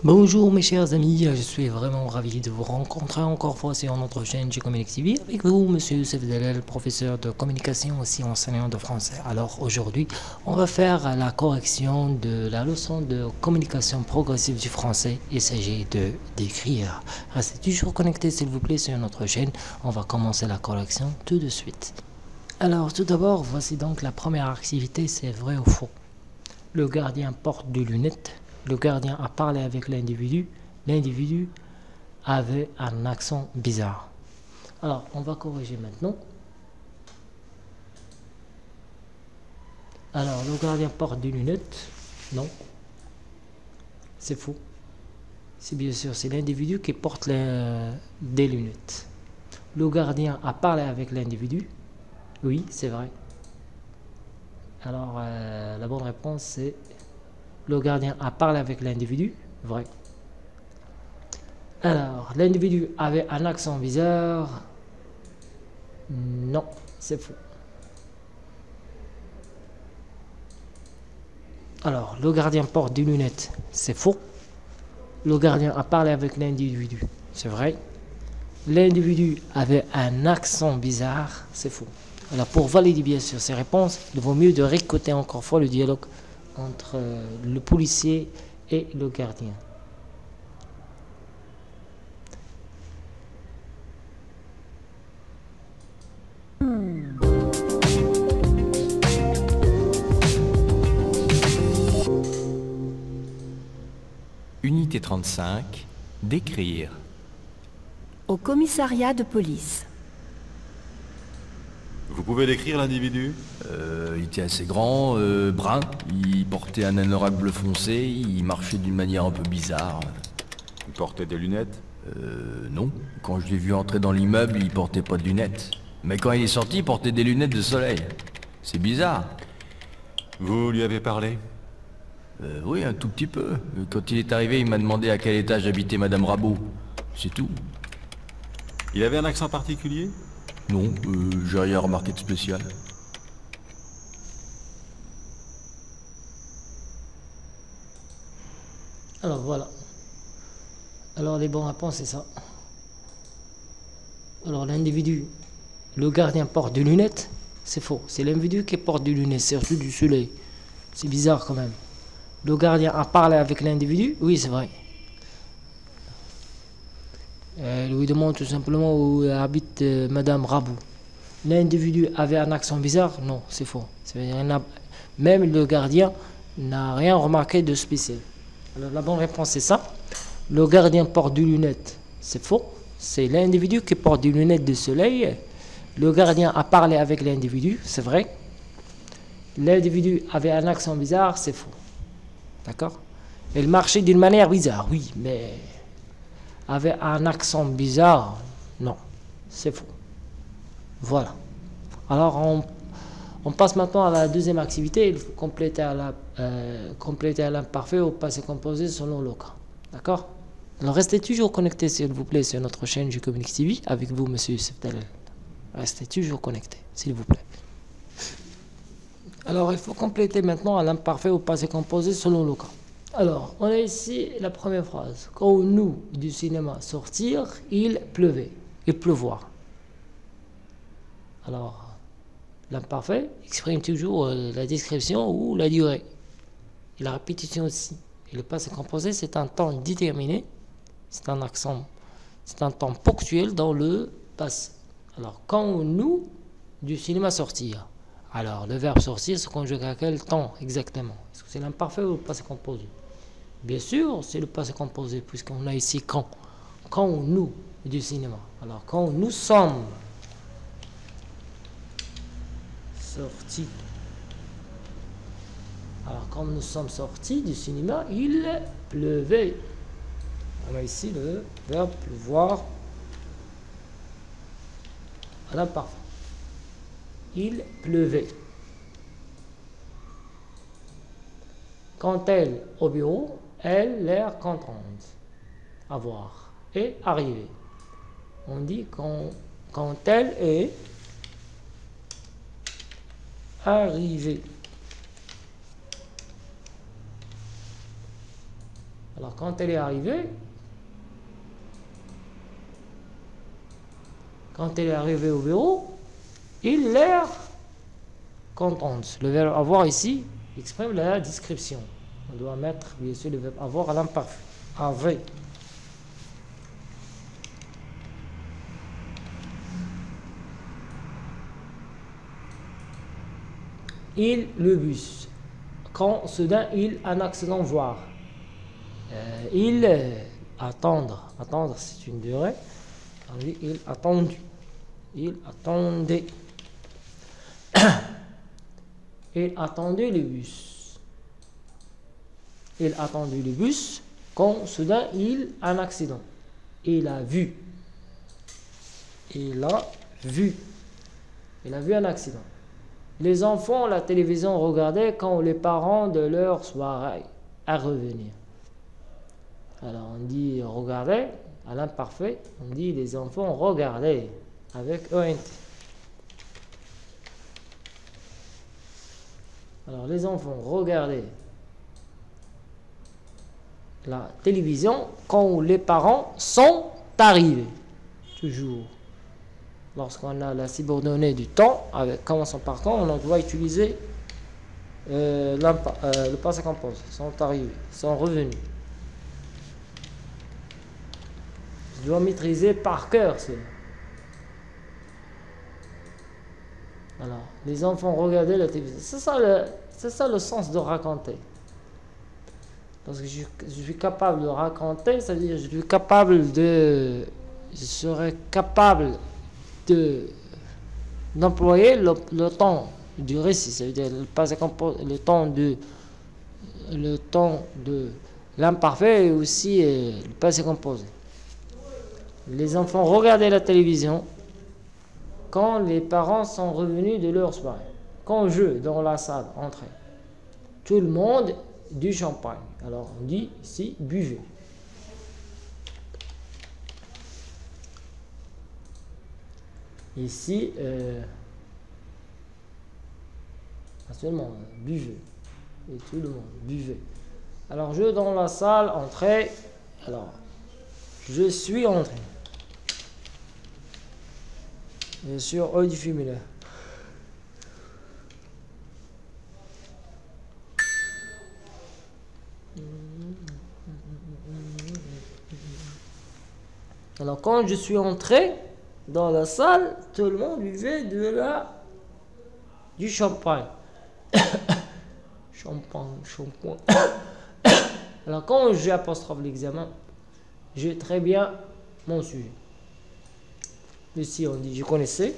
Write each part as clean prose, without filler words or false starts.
Bonjour mes chers amis, je suis vraiment ravi de vous rencontrer encore une fois sur notre chaîne G-Communic TV avec vous, monsieur Youssef Dalal, professeur de communication aussi enseignant de français. Alors aujourd'hui, on va faire la correction de la leçon de communication progressive du français. Il s'agit de d'écrire. Restez toujours connectés s'il vous plaît sur notre chaîne. On va commencer la correction tout de suite. Alors tout d'abord, voici donc la première activité, c'est vrai ou faux. Le gardien porte des lunettes. Le gardien a parlé avec l'individu. L'individu avait un accent bizarre. Alors, on va corriger maintenant. Alors, le gardien porte des lunettes. Non. C'est faux. C'est bien sûr, c'est l'individu qui porte des lunettes. Le gardien a parlé avec l'individu. Oui, c'est vrai. Alors, la bonne réponse, c'est le gardien a parlé avec l'individu. Vrai. Alors, l'individu avait un accent bizarre. Non, c'est faux. Alors, le gardien porte des lunettes. C'est faux. Le gardien a parlé avec l'individu. C'est vrai. L'individu avait un accent bizarre. C'est faux. Alors, pour valider bien sûr ces réponses, il vaut mieux de réécouter encore une fois le dialogue entre le policier et le gardien. Unité 35, d'écrire. Au commissariat de police. Vous pouvez décrire l'individu? Il était assez grand, brun, il portait un anorak bleu foncé, il marchait d'une manière un peu bizarre. Il portait des lunettes? Non. Quand je l'ai vu entrer dans l'immeuble, il portait pas de lunettes. Mais quand il est sorti, il portait des lunettes de soleil. C'est bizarre. Vous lui avez parlé? Oui, un tout petit peu. Quand il est arrivé, il m'a demandé à quel étage habitait Madame Rabot. C'est tout. Il avait un accent particulier? Non, j'ai rien remarqué de spécial. Alors voilà. Alors les bonnes réponses c'est ça. Alors l'individu, le gardien porte des lunettes. C'est faux. C'est l'individu qui porte des lunettes, surtout du soleil. C'est bizarre quand même. Le gardien a parlé avec l'individu. Oui, c'est vrai. Il lui demande tout simplement où habite Madame Rabou. L'individu avait un accent bizarre. Non, c'est faux. Même le gardien n'a rien remarqué de spécial. Alors la bonne réponse c'est ça. Le gardien porte des lunettes. C'est faux. C'est l'individu qui porte des lunettes de soleil. Le gardien a parlé avec l'individu. C'est vrai. L'individu avait un accent bizarre. C'est faux. D'accord? Il marchait d'une manière bizarre. Oui, mais avait un accent bizarre. Non, c'est faux. Voilà. Alors on passe maintenant à la deuxième activité. Il faut compléter à l'imparfait au passé composé selon le cas. D'accord? Alors restez toujours connectés s'il vous plaît sur notre chaîne G-Communic TV avec vous monsieur Youssef Dalal. Restez toujours connectés s'il vous plaît. Alors il faut compléter maintenant à l'imparfait au passé composé selon le cas. Alors on a ici la première phrase. Quand nous du cinéma sortir, il pleuvait. Il pleuvoir. Alors l'imparfait exprime toujours la description ou la durée. Et la répétition aussi. Et le passé composé, c'est un temps déterminé. C'est un accent. C'est un temps ponctuel dans le passé. Alors, quand nous du cinéma sortir. Alors, le verbe sortir se conjugue à quel temps exactement? Est-ce que c'est l'imparfait ou le passé composé? Bien sûr, c'est le passé composé, puisqu'on a ici quand. Quand nous du cinéma. Alors, quand nous sommes sortis. Alors, quand nous sommes sortis du cinéma, il pleuvait. On a ici le verbe pleuvoir à l'imparfait. Il pleuvait. Quand elle au bureau, elle l'air contente. Avoir. Et arriver. On dit quand elle est arrivée. Alors quand elle est arrivée, au bureau, il l'air contente. Le verbe avoir ici exprime la description. On doit mettre bien sûr le verbe avoir à l'imparfait. Avait. Il, le bus. Quand soudain il un accident voir. Il attendre. Attendre c'est une durée. Il attendu. Il attendait. Il attendait le bus. Il attendait le bus quand soudain il a un accident. Il a vu. Il a vu. Il a vu un accident. Les enfants, la télévision regardaient quand les parents de leur soirée à revenir. Alors on dit regarder à l'imparfait, on dit les enfants regardaient avec ENT. Alors les enfants regardaient la télévision quand les parents sont arrivés. Toujours. Lorsqu'on a la subordonnée du temps, avec commençant par quand, on doit utiliser le passé composé. Sont arrivés, sont revenus. Je dois maîtriser par cœur cela. Alors, les enfants regardaient la télévision. C'est ça le sens de raconter. Parce que je suis capable de raconter, ça veut dire je serais capable d'employer le temps du récit, ça veut dire le temps de l'imparfait et aussi le passé composé. Les enfants regardaient la télévision quand les parents sont revenus de leur soirée. Quand je, dans la salle, entrais, tout le monde du champagne. Alors on dit ici buvez. Ici, seulement buvez. Et tout le monde buvez. Alors je, dans la salle, entrais. Alors, je suis entré. Bien sûr, au du féminin. Alors, quand je suis entré dans la salle, tout le monde buvait du champagne. Champagne. Alors, quand j'ai apostrophe l'examen, j'ai très bien mon sujet. Ici, on dit je connaissais.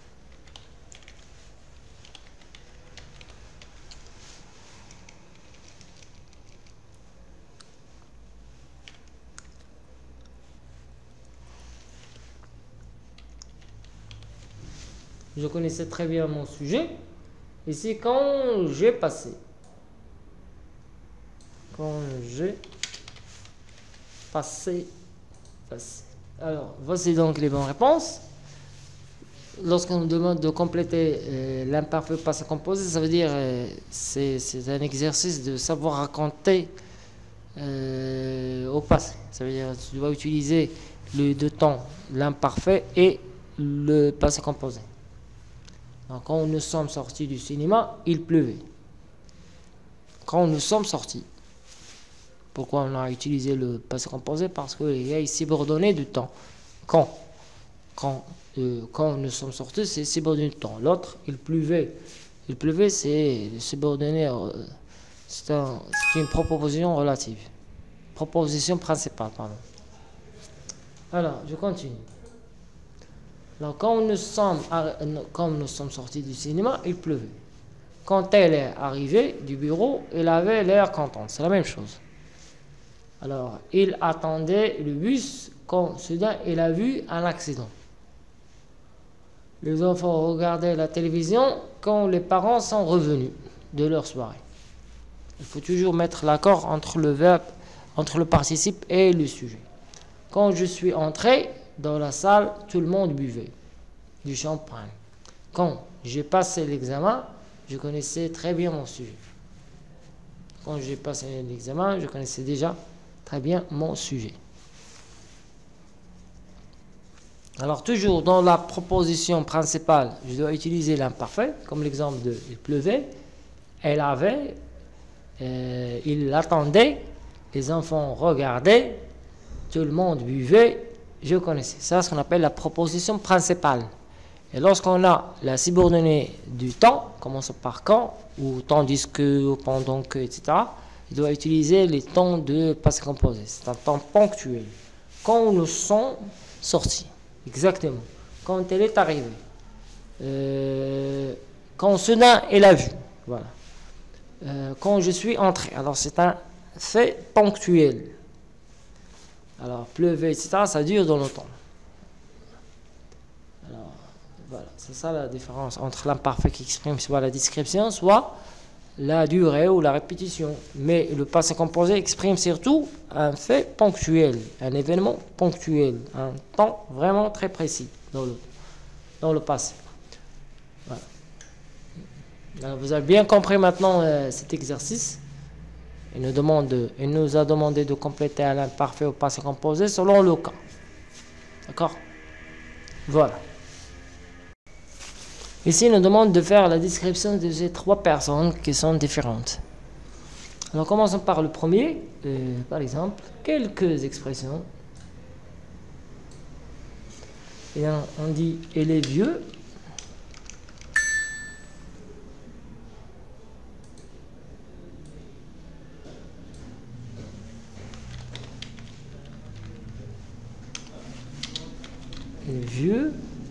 Je connaissais très bien mon sujet. Ici, quand j'ai passé. Quand j'ai passé. Alors, voici donc les bonnes réponses. Lorsqu'on nous demande de compléter l'imparfait passé composé, ça veut dire c'est un exercice de savoir raconter au passé. Ça veut dire que tu dois utiliser les deux temps, l'imparfait et le passé composé. Donc, quand nous sommes sortis du cinéma, il pleuvait. Quand nous sommes sortis. Pourquoi on a utilisé le passé composé? Parce qu'il y a ici subordonné du temps. Quand nous sommes sortis, c'est subordonné du temps. L'autre, il pleuvait. Il pleuvait, c'est subordonné. C'est une proposition relative. Proposition principale, pardon. Alors, je continue. Alors, quand nous sommes sortis du cinéma, il pleuvait. Quand elle est arrivée du bureau, elle avait l'air contente. C'est la même chose. Alors, il attendait le bus quand soudain il a vu un accident. Les enfants regardaient la télévision quand les parents sont revenus de leur soirée. Il faut toujours mettre l'accord entre le verbe, entre le participe et le sujet. Quand je suis entré dans la salle, tout le monde buvait du champagne. Quand j'ai passé l'examen, je connaissais très bien mon sujet. Quand j'ai passé l'examen, je connaissais déjà très bien mon sujet. Alors toujours dans la proposition principale, je dois utiliser l'imparfait, comme l'exemple de il pleuvait, elle avait, il attendait, les enfants regardaient, tout le monde buvait, je connaissais. Ça, c'est ce qu'on appelle la proposition principale. Et lorsqu'on a la subordonnée du temps, commençant par quand, ou tandis que, ou pendant que, etc., il doit utiliser les temps de passé composé. C'est un temps ponctuel. Quand nous sommes sortis, exactement. Quand elle est arrivée. Quand soudain elle a vu. Voilà. Quand je suis entré. Alors c'est un fait ponctuel. Alors pleuver, etc., ça dure dans le temps. Alors voilà, c'est ça la différence entre l'imparfait qui exprime soit la description, soit la durée ou la répétition. Mais le passé composé exprime surtout un fait ponctuel, un événement ponctuel, un temps vraiment très précis dans le passé. Voilà. Alors, vous avez bien compris maintenant cet exercice. Il nous a demandé de compléter un imparfait au passé composé selon le cas. D'accord? Voilà. Ici, il nous demande de faire la description de ces trois personnes qui sont différentes. Alors, commençons par le premier. Par exemple, quelques expressions. Et on dit « il est vieux ». Il est vieux.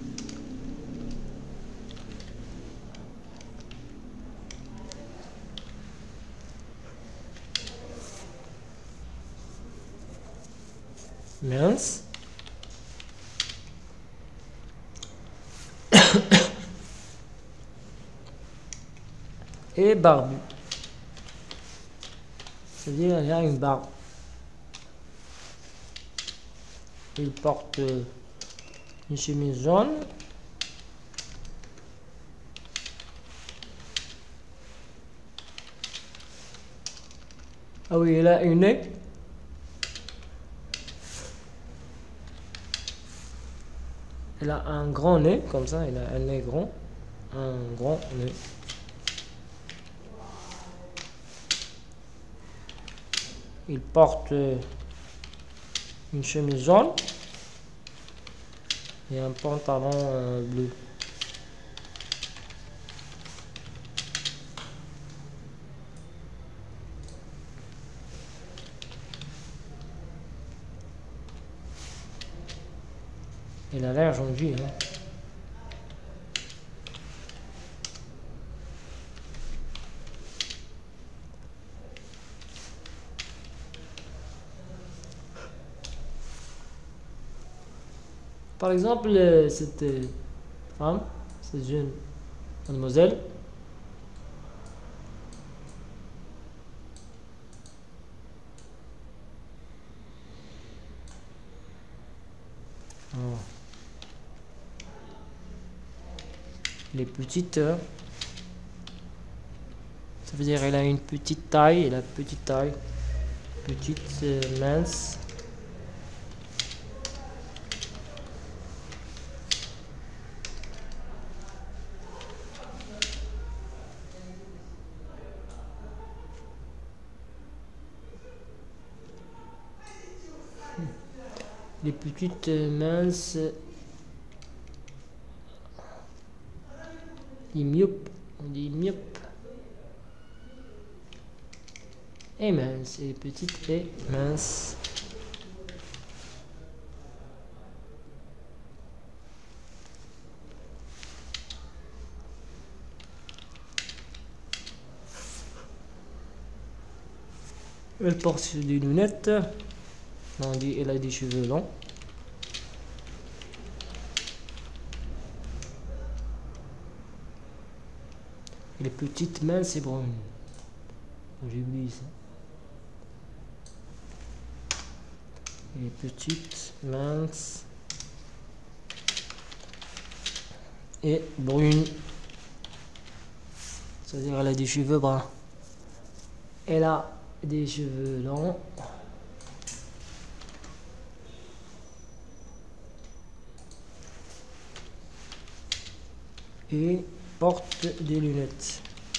Mince. Et barbu. C'est-à-dire il a une barbe. Il porte une chemise jaune. Ah oui, il a une nez. Il a un grand nez, comme ça, il a un nez grand. Un grand nez. Il porte une chemise jaune et un pantalon bleu. Il a l'air gentil, hein. Par exemple, cette femme, cette jeune mademoiselle, les petites, ça veut dire elle a une petite taille, elle a petite taille, petite, mince. Les petites, minces. Les myopes, on dit myope. Et mince, et petite et mince. Elle porte des lunettes. On dit elle a des cheveux longs. Les petites minces et brunes. J'ai oublié ça. Les petites minces et brunes. C'est-à-dire elle a des cheveux bruns. Elle a des cheveux longs. et porte des lunettes.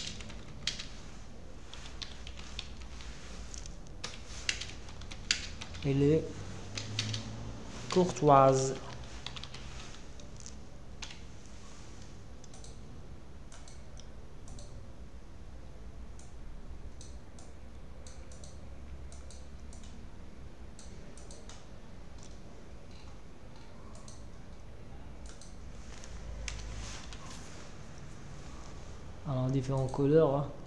Elle est courtoise. Alors, différentes couleurs. Hein.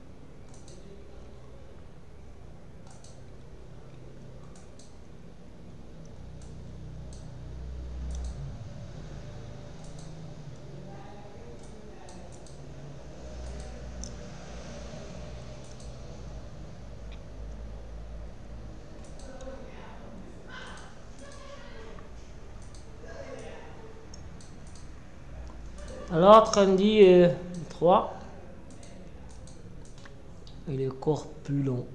Alors, trendy 3. Il est corpulent.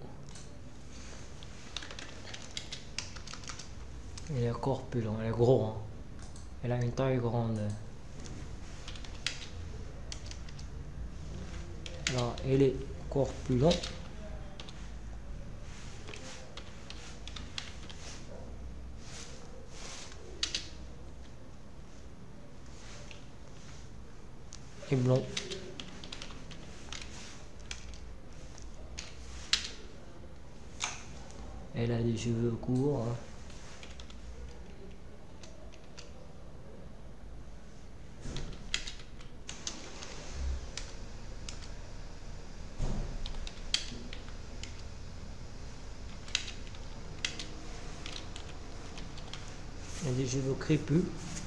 Il est corpulent, il est gros. Hein. Il a une taille grande. Alors, il est corpulent. Et blond. Elle a des cheveux courts. Hein. Elle a des cheveux crépus.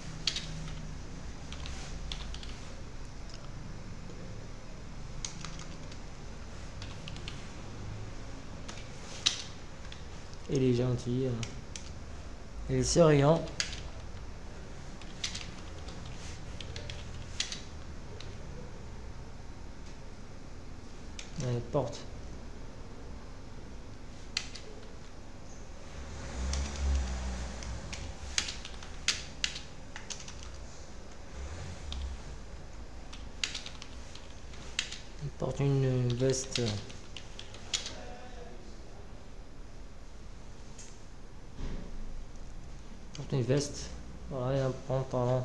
Elle est gentille. Elle est souriante. Elle porte. Elle porte une veste. Une veste, voilà, et un pantalon.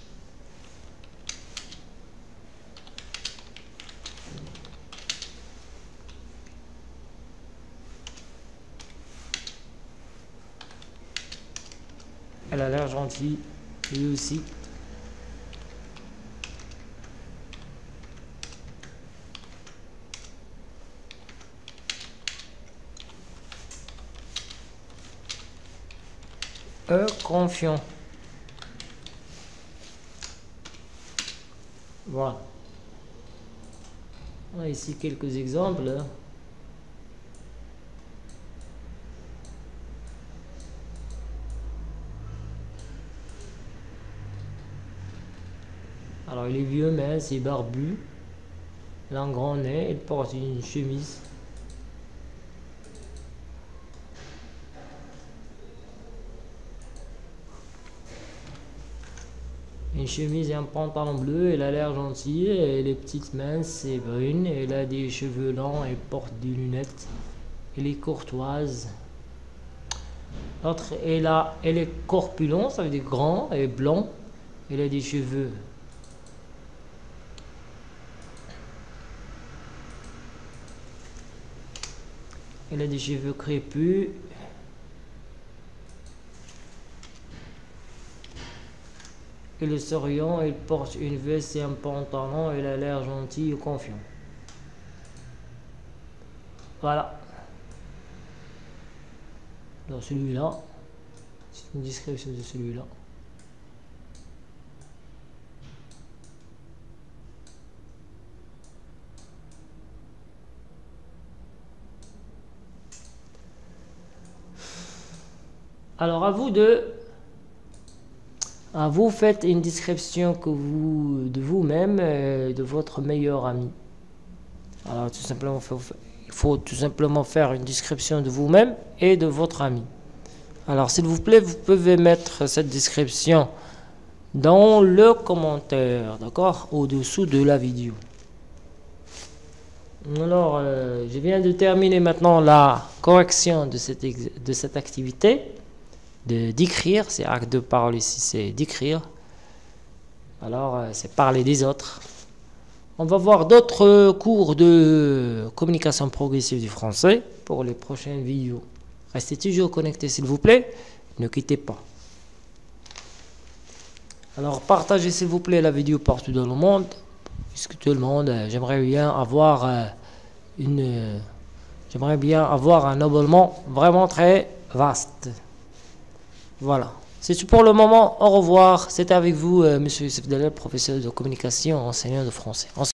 Elle a l'air gentille, lui aussi. Confiant. Voilà. On a ici quelques exemples. Alors il est vieux, mais c'est barbu. Il a un grand nez, il porte une chemise. Une chemise et un pantalon bleu, elle a l'air gentille, elle est petite, mince et brune, elle a des cheveux longs, elle porte des lunettes, elle est courtoise. L'autre, elle est corpulente, ça veut dire grand et blanc, elle a des cheveux. Elle a des cheveux crépus. Elle est souriante, elle porte une veste et un pantalon, elle a l'air gentille et confiant. Voilà. Alors celui-là, c'est une description de celui-là. Alors à vous faites une description de vous-même, de votre meilleur ami. Alors tout simplement, il faut tout simplement faire une description de vous-même et de votre ami. Alors s'il vous plaît, vous pouvez mettre cette description dans le commentaire, d'accord, au-dessous de la vidéo. Alors, je viens de terminer maintenant la correction de cette activité, d'écrire. C'est acte de parole ici, c'est d'écrire. Alors, c'est parler des autres. On va voir d'autres cours de communication progressive du français pour les prochaines vidéos. Restez toujours connectés s'il vous plaît, ne quittez pas. Alors, partagez s'il vous plaît la vidéo partout dans le monde. Puisque tout le monde, j'aimerais bien avoir un abonnement vraiment très vaste. Voilà. C'est tout pour le moment. Au revoir. C'était avec vous, Monsieur Youssef Dalal, professeur de communication, enseignant de français.